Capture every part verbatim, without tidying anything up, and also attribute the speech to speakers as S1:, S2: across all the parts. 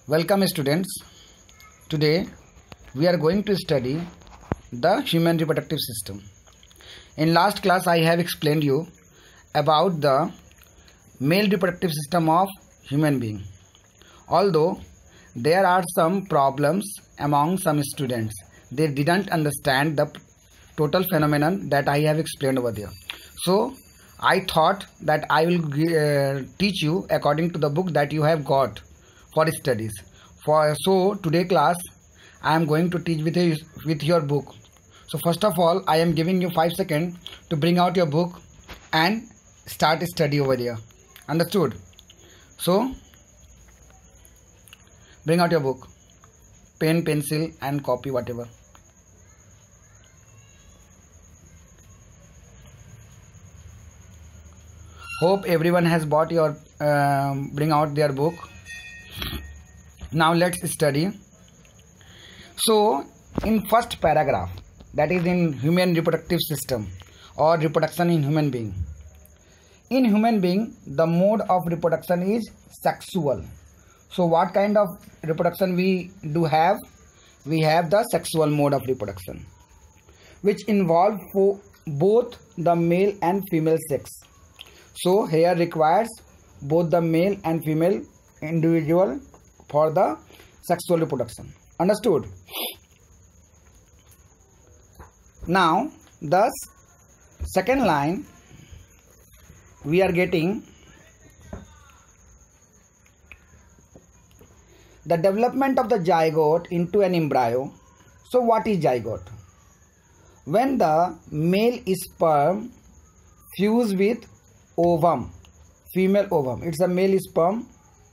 S1: Welcome students. Today we are going to study the human reproductive system. In last class I have explained you about the male reproductive system of human being. Although there are some problems among some students, they didn't understand the total phenomenon that I have explained over there. So I thought that I will uh, teach you according to the book that you have got for studies. For so today class I am going to teach with you, with your book. So first of all I am giving you five seconds to bring out your book and start study over there. Understood? So bring out your book, pen, pencil and copy, whatever. Hope everyone has bought your um, bring out their book. Now let's study. So in first paragraph, that is in human reproductive system or reproduction in human being. In human being, the mode of reproduction is sexual. So what kind of reproduction we do have? We have the sexual mode of reproduction, which involve for both the male and female sex. So here requires both the male and female individual for the sexual reproduction. Understood? Now the second line we are getting the development of the zygote into an embryo. So what is zygote? When the male sperm fuse with ovum, female ovum, it's a male sperm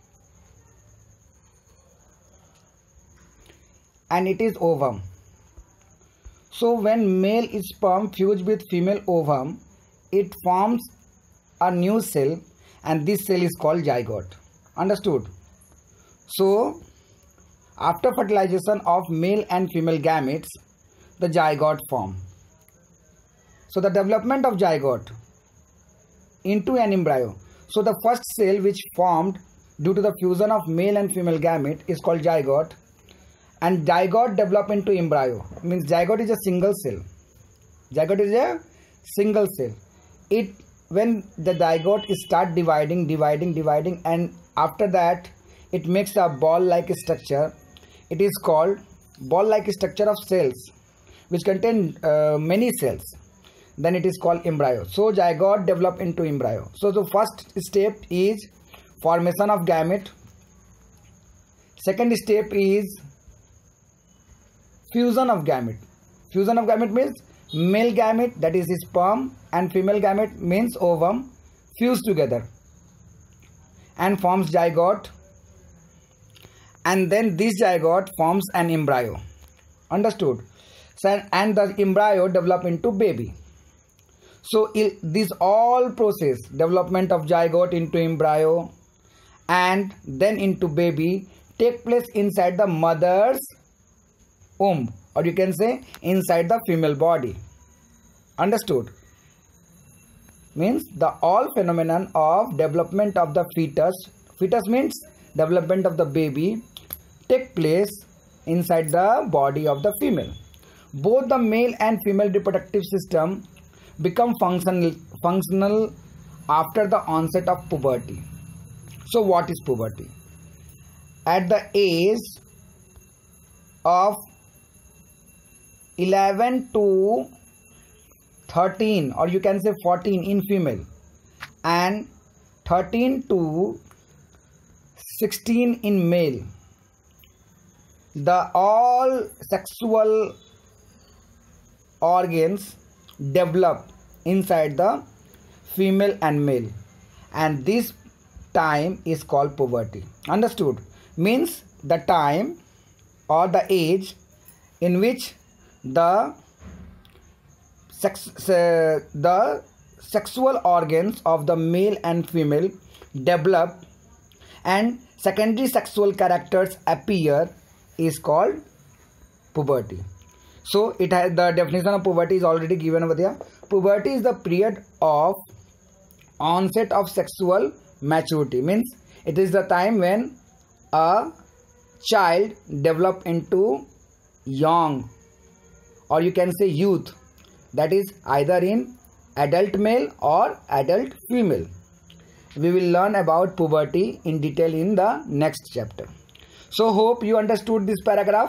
S1: and it is ovum. So when male sperm fuse with female ovum, it forms a new cell and this cell is called zygote. Understood? So after fertilization of male and female gametes, the zygote form. So the development of zygote into an embryo. So the first cell which formed due to the fusion of male and female gamete is called zygote, and zygote develop into embryo. Means zygote is a single cell. Zygote is a single cell. It when the zygote start dividing, dividing, dividing, and after that it makes a ball-like structure. It is called ball-like structure of cells, which contain uh, many cells. Then it is called embryo. So zygote develop into embryo. So the first step is formation of gamete. Second step is fusion of gamete. Fusion of gamete means male gamete, that is sperm, and female gamete means ovum, fuse together and forms zygote, and then this zygote forms an embryo. Understood? So, and the embryo develop into baby. So it, this all process, development of zygote into embryo and then into baby, take place inside the mother's womb, or you can say inside the female body. Understood? Means the all phenomenon of development of the fetus, fetus means development of the baby, take place inside the body of the female. Both the male and female reproductive system become functional functional after the onset of puberty. So what is puberty? At the age of eleven to thirteen, or you can say fourteen in female, and thirteen to sixteen in male, the all sexual organs develop inside the female and male, and this time is called puberty. Understood? Means the time or the age in which the sex uh, the sexual organs of the male and female develop and secondary sexual characters appear is called puberty. So it has the definition of puberty is already given over there. Puberty is the period of onset of sexual maturity. Means it is the time when a child develop into young, or you can say youth, that is either in adult male or adult female. We will learn about puberty in detail in the next chapter. So hope you understood this paragraph.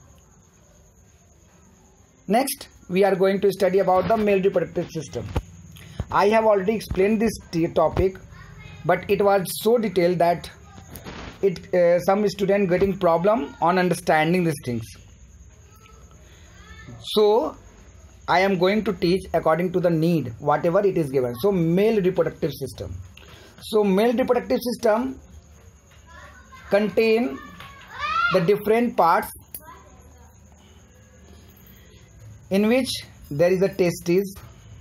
S1: Next, we are going to study about the male reproductive system. I have already explained this topic, but it was so detailed that it uh, some student getting problem on understanding these things. So I am going to teach according to the need, whatever it is given. So male reproductive system. So male reproductive system contain the different parts in which there is a testes.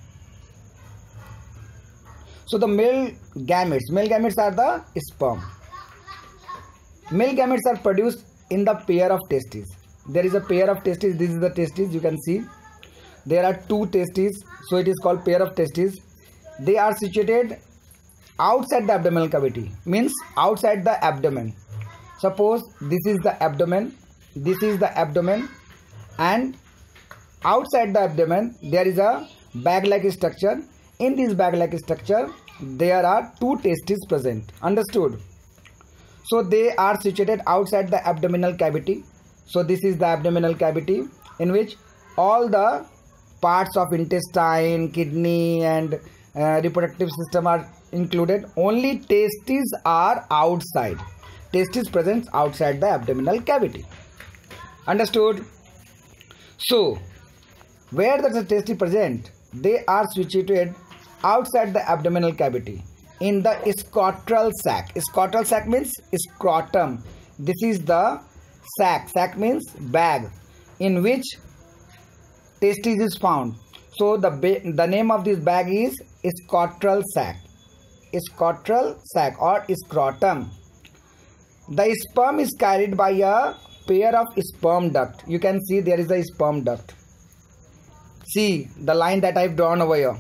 S1: So the male gametes, male gametes are the sperm. Male gametes are produced in the pair of testes. There is a pair of testes. This is the testes, you can see. There are two testes, so it is called pair of testes. They are situated outside the abdominal cavity, means outside the abdomen. Suppose this is the abdomen, this is the abdomen, and outside the abdomen there is a bag-like structure. In this bag-like structure there are two testes present. Understood? So they are situated outside the abdominal cavity. So this is the abdominal cavity in which all the parts of intestine, kidney and uh, reproductive system are included. Only testes are outside. Testes presents outside the abdominal cavity. Understood? So where does the testes present? They are situated outside the abdominal cavity in the scrotal sac. Scrotal sac means scrotum. This is the sac. Sac means bag in which testes is found. So the the name of this bag is scrotal sac. Scrotal sac or scrotum. The sperm is carried by a pair of sperm duct. You can see there is a sperm duct. See the line that I have drawn over here.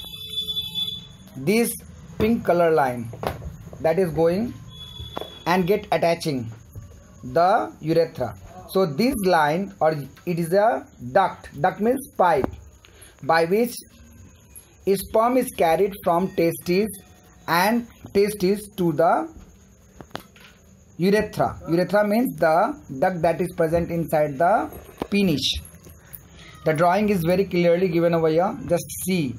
S1: This pink color line that is going and get attaching the urethra. So this line, or it is a duct. Duct means pipe by which sperm is carried from testes and testes to the urethra. Urethra means the duct that is present inside the penis. The drawing is very clearly given over here. Just see.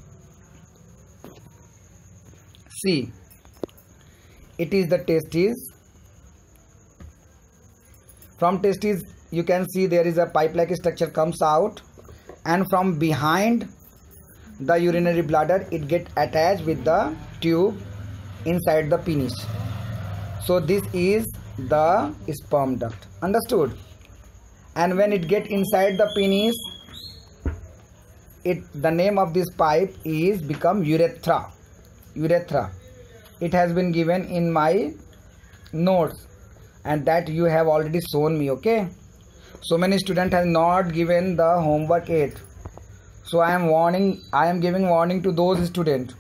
S1: See. It is the testes. From testes you can see there is a pipe-like structure comes out, and from behind the urinary bladder it get attached with the tube inside the penis. So this is the sperm duct. Understood? And when it get inside the penis, it the name of this pipe is become urethra. Urethra. It has been given in my notes, and that you have already shown me. Okay, so many students have not given the homework yet, so I am warning I am giving warning to those students.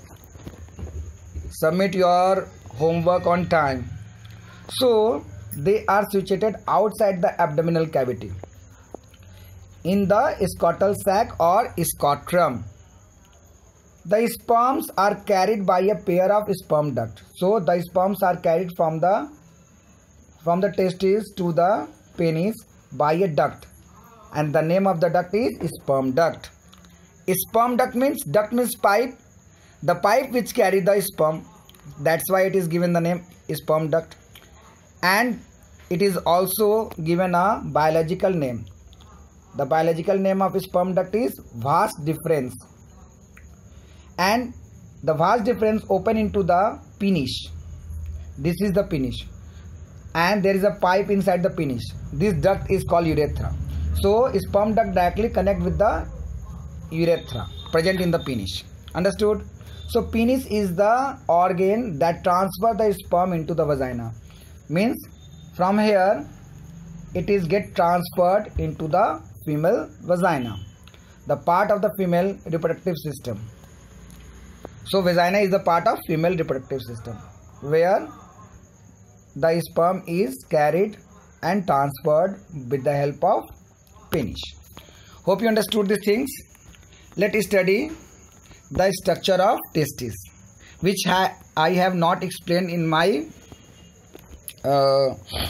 S1: Submit your homework on time. So they are situated outside the abdominal cavity in the scrotal sac or scrotum. The sperms are carried by a pair of sperm ducts. So the sperms are carried from the from the testes to the penis by a duct, and the name of the duct is sperm duct. Sperm duct means duct means pipe. The pipe which carry the sperm, that's why it is given the name sperm duct, and it is also given a biological name. The biological name of sperm duct is vas deferens, and the vas deferens open into the penis. This is the penis, and there is a pipe inside the penis. This duct is called urethra. So sperm duct directly connect with the urethra present in the penis. Understood? So penis is the organ that transfer the sperm into the vagina. Means from here it is get transferred into the female vagina, the part of the female reproductive system. So vagina is the part of female reproductive system where the sperm is carried and transferred with the help of penis. Hope you understood these things. Let us study the structure of testes, which ha I have not explained in my uh,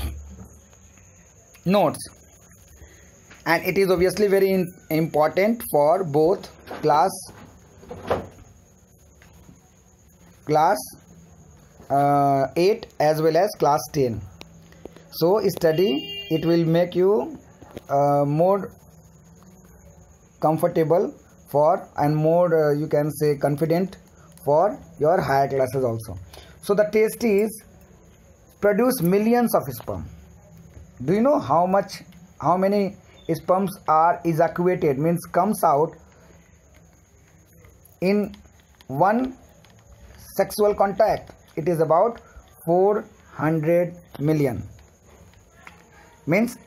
S1: notes, and it is obviously very in important for both class class uh, eight as well as class ten. So study, it will make you uh, more comfortable for and more uh, you can say confident for your higher classes also. So the testes produce millions of sperm. Do you know how much how many sperms are ejaculated, means comes out in one sexual contact? It is about four hundred million, means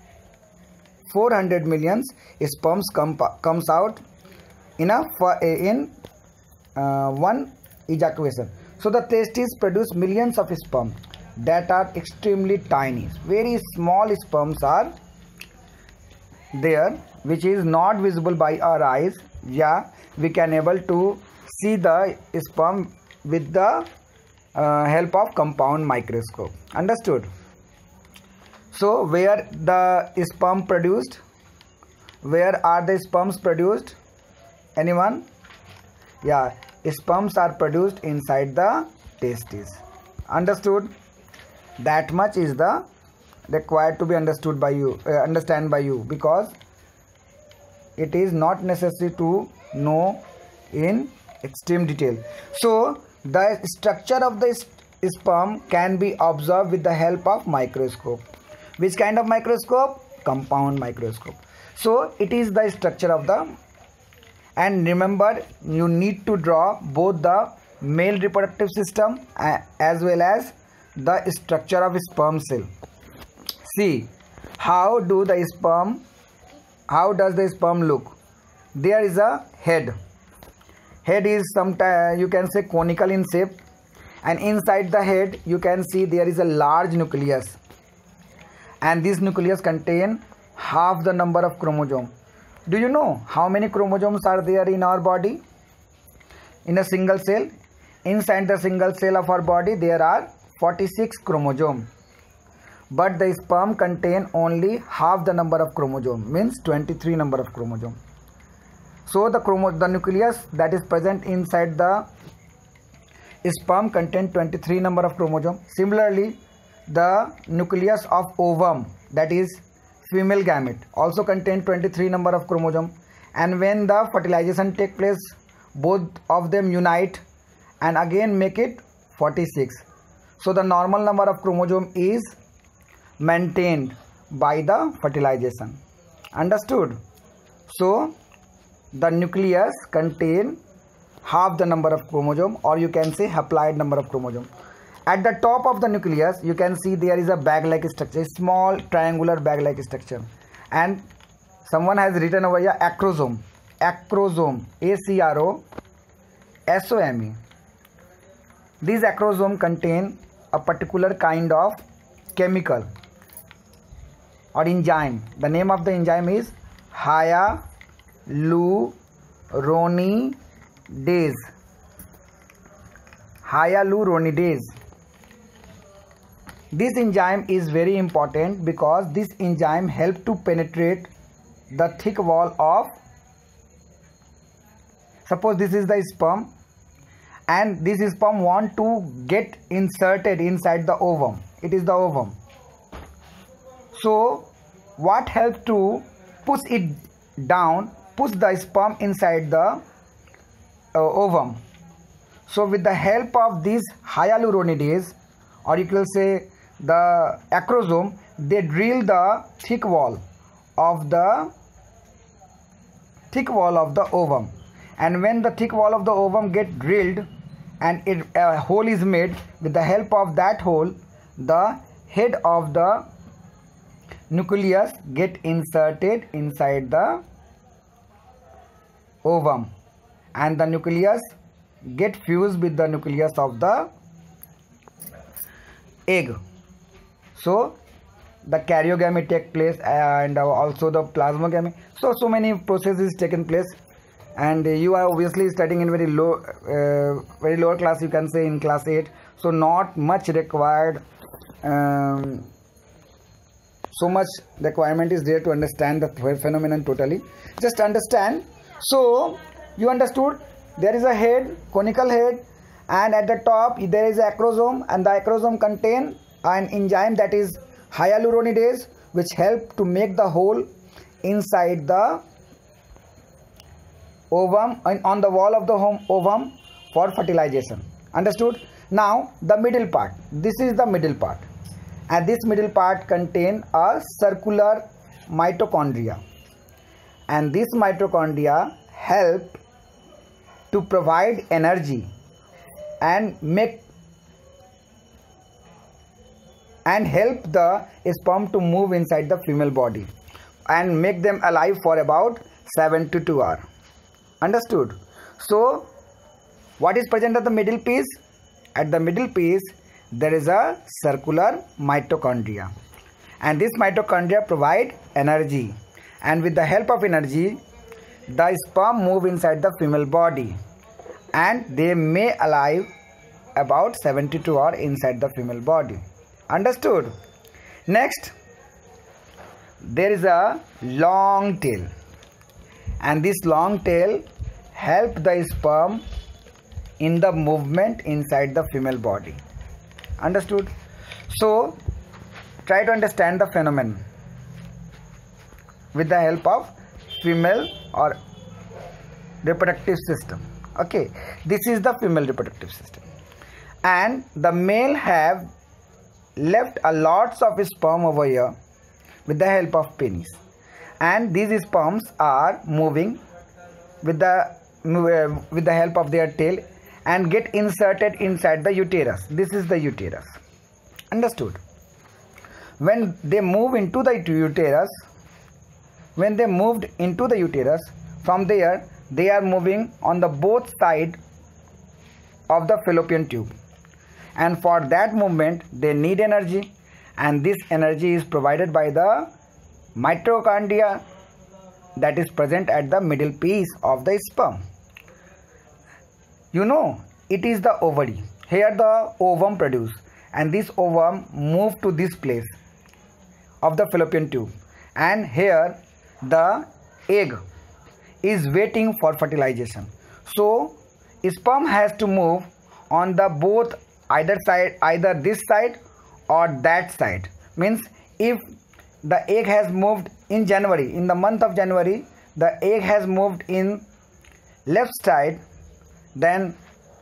S1: four hundred million sperms come comes out in a in uh, one ejaculation. So the testes produce millions of sperm that are extremely tiny. Very small sperms are there, which is not visible by our eyes. Yeah, we can able to see the sperm with the uh, help of compound microscope. Understood? So where the sperm produced? Where are the sperms produced? Anyone? Yeah, sperms are produced inside the testes. Understood? That much is the required to be understood by you, uh, understand by you, because it is not necessary to know in extreme detail. So the structure of the sperm can be observed with the help of microscope. Which kind of microscope? Compound microscope. So it is the structure of the, and remember, you need to draw both the male reproductive system as well as the structure of sperm cell. See, how do the sperm, how does the sperm look? There is a head. Head is sometimes you can say conical in shape, and inside the head you can see there is a large nucleus, and this nucleus contain half the number of chromosomes. Do you know how many chromosomes are there in our body? In a single cell, inside the single cell of our body there are forty-six chromosomes, but the sperm contain only half the number of chromosomes, means twenty-three number of chromosomes. So the chromo the nucleus that is present inside the sperm contain twenty-three number of chromosomes. Similarly, the nucleus of ovum, that is female gamete, also contain twenty-three number of chromosomes, and when the fertilization take place, both of them unite and again make it forty-six. So the normal number of chromosome is maintained by the fertilization. Understood? So the nucleus contain half the number of chromosome, or you can say haploid number of chromosome. At the top of the nucleus you can see there is a bag-like structure, a small triangular bag-like structure, and someone has written over here acrosome. Acrosome, A C R O S O M E. These acrosome contain a particular kind of chemical or enzyme. The name of the enzyme is hyaluronidase. Hyaluronidase. This enzyme is very important because this enzyme helps to penetrate the thick wall of, suppose this is the sperm, and this sperm want to get inserted inside the ovum. It is the ovum. So what helps to push it down, push the sperm inside the uh, ovum? So with the help of this hyaluronidase, or you can say the acrosome, they drill the thick wall of the thick wall of the ovum, and when the thick wall of the ovum get drilled and it a hole is made, with the help of that hole the head of the nucleus get inserted inside the ovum, and the nucleus get fused with the nucleus of the egg. So the karyogamy take place, and also the plasmogamy. So so many processes taken place, and you are obviously studying in very low uh, very lower class, you can say in class eight, so not much required, um, so much requirement is there to understand the phenomenon totally. Just understand. So you understood there is a head, conical head, and at the top there is a acrosome, and the acrosome contain an enzyme that is hyaluronidase, which help to make the hole inside the ovum and on the wall of the ovum for fertilization. Understood? Now the middle part, this is the middle part, and this middle part contain a circular mitochondria, and this mitochondria help to provide energy and make and help the sperm to move inside the female body and make them alive for about seven to two hours. Understood? So what is present at the middle piece? At the middle piece there is a circular mitochondria, and this mitochondria provide energy, and with the help of energy the sperm move inside the female body, and they may alive about seventy-two hours inside the female body. Understood? Next, there is a long tail, and this long tail help the sperm in the movement inside the female body. Understood? So try to understand the phenomenon with the help of female or reproductive system. Okay, this is the female reproductive system, and the male have left a lots of sperm over here with the help of penis, and these sperms are moving with the with the help of their tail and get inserted inside the uterus. This is the uterus. Understood? When they move into the uterus, when they moved into the uterus, from there they are moving on the both side of the fallopian tube, and for that movement they need energy, and this energy is provided by the mitochondria that is present at the middle piece of the sperm. You know, it is the ovary. Here the ovum produce, and this ovum move to this place of the fallopian tube, and here the egg is waiting for fertilization. So sperm has to move on the both either side, either this side or that side. Means if the egg has moved in January, in the month of January the egg has moved in left side, then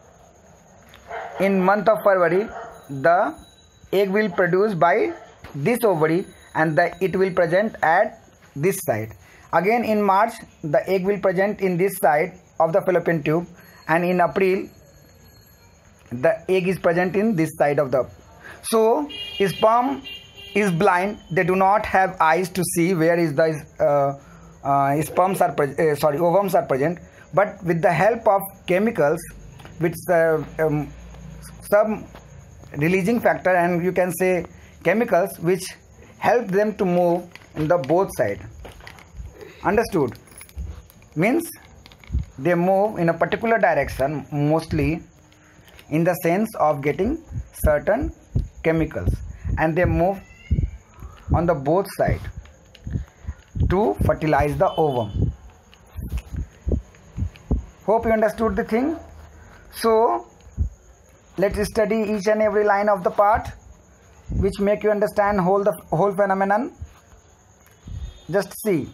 S1: in month of February the egg will produce by this ovary, and the it will present at this side. Again in March the egg will present in this side of the fallopian tube, and in April the egg is present in this side of the. So sperm is blind, they do not have eyes to see where is the uh, uh, sperms are uh, sorry ovums are present, but with the help of chemicals, with uh, um, some releasing factor, and you can say chemicals which help them to move in the both side. Understood? Means they move in a particular direction, mostly in the sense of getting certain chemicals, and they move on the both side to fertilize the ovum. Hope you understood the thing. So let's study each and every line of the part which make you understand whole the whole phenomenon. Just see.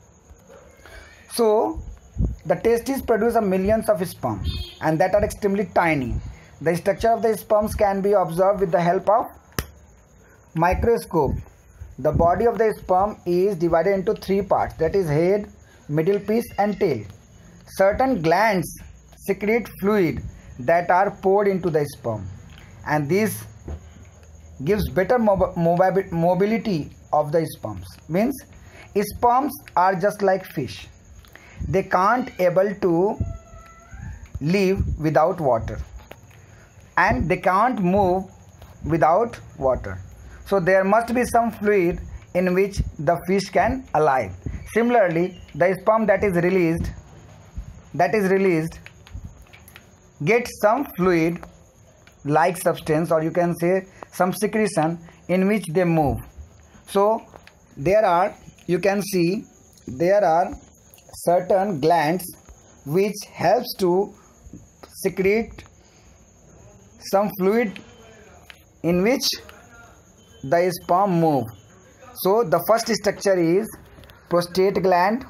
S1: So the testes produce a millions of sperms, and that are extremely tiny. The structure of the sperms can be observed with the help of microscope. The body of the sperm is divided into three parts, that is head, middle piece and tail. Certain glands secrete fluid that are poured into the sperm, and this gives better mob mob mobility of the sperms. Means sperms are just like fish. They can't able to live without water, and they can't move without water. So there must be some fluid in which the fish can alive. Similarly, the sperm that is released that is released gets some fluid like substance, or you can say some secretion in which they move. So there are, you can see there are certain glands which helps to secrete some fluid in which the sperm move. So the first structure is prostate gland,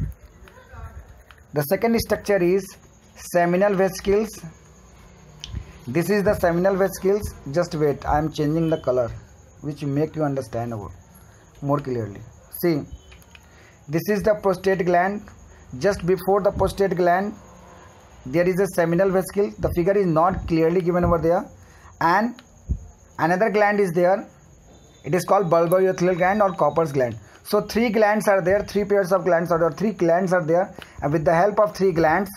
S1: the second structure is seminal vesicles. This is the seminal vesicles. Just wait, I am changing the color which make you understand more clearly. See, this is the prostate gland. Just before the prostate gland there is a seminal vesicle. The figure is not clearly given over there, and another gland is there. It is called bulbourethral gland or Cowper's gland. So three glands are there, three pairs of glands are there, three glands are there, and with the help of three glands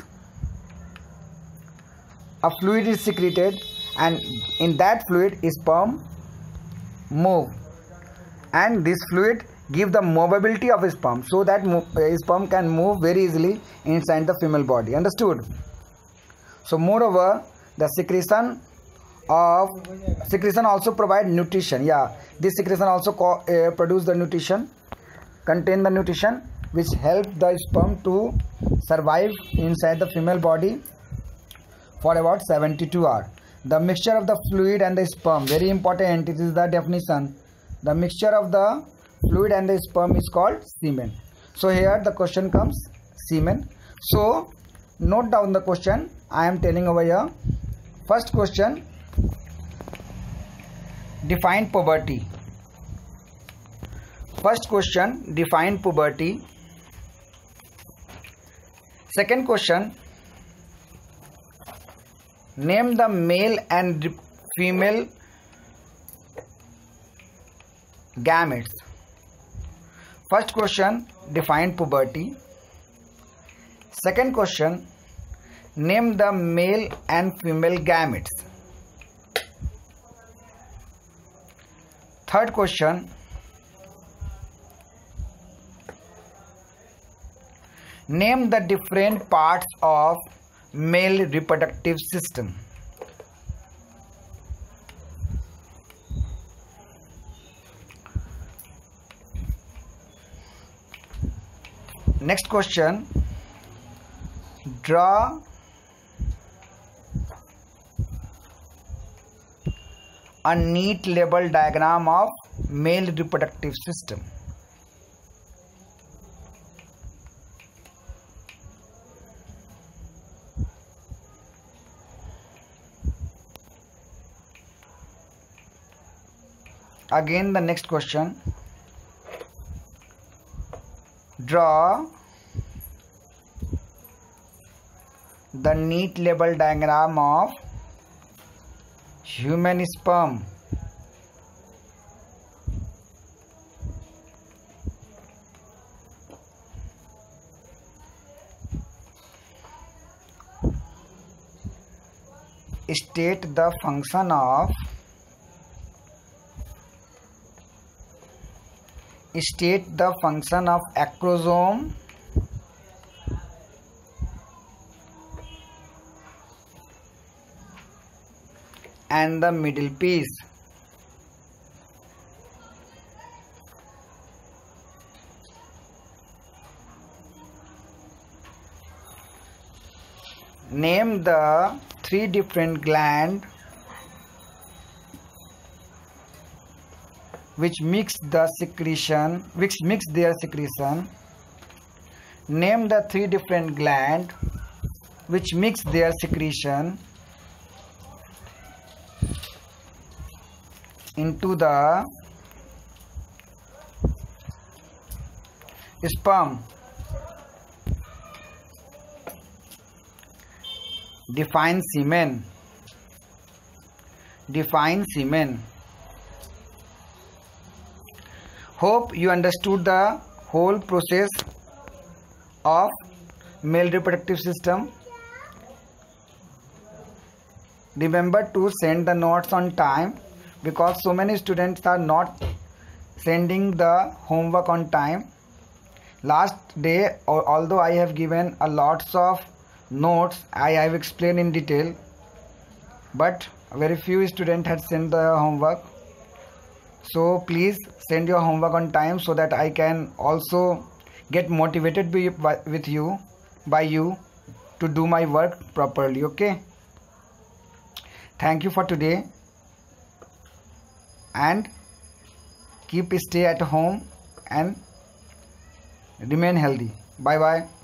S1: a fluid is secreted, and in that fluid sperm move, and this fluid give the movability of sperm, so that sperm can move very easily inside the female body. Understood? So moreover, the secretion of secretion also provide nutrition. Yeah, this secretion also uh, produce the nutrition, contain the nutrition which help the sperm to survive inside the female body for about seventy-two hours. The mixture of the fluid and the sperm, very important, it is the definition. The mixture of the fluid and the sperm is called semen. So here the question comes semen. So note down the question I am telling over here. First question, define puberty. First question, define puberty. Second question, name the male and female gametes. First question, define puberty. Second question, name the male and female gametes. Third question, name the different parts of male reproductive system. Next question, draw a neat label diagram of male reproductive system. Again the next question, draw the neat label diagram of human sperm. State the function of State the function of acrosome and the middle piece. Name the three different glands which mix the secretion, which mix their secretion. Name the three different glands which mix their secretion into the sperm. Define semen. Define semen. Hope you understood the whole process of male reproductive system. Remember to send the notes on time. because so many students are not sending the homework on time. Last day, although I have given a lots of notes, I have explained in detail, but very few students had sent the homework. So please send your homework on time so that I can also get motivated by, with you by you to do my work properly. Okay, thank you for today, and keep stay at home and remain healthy. Bye bye.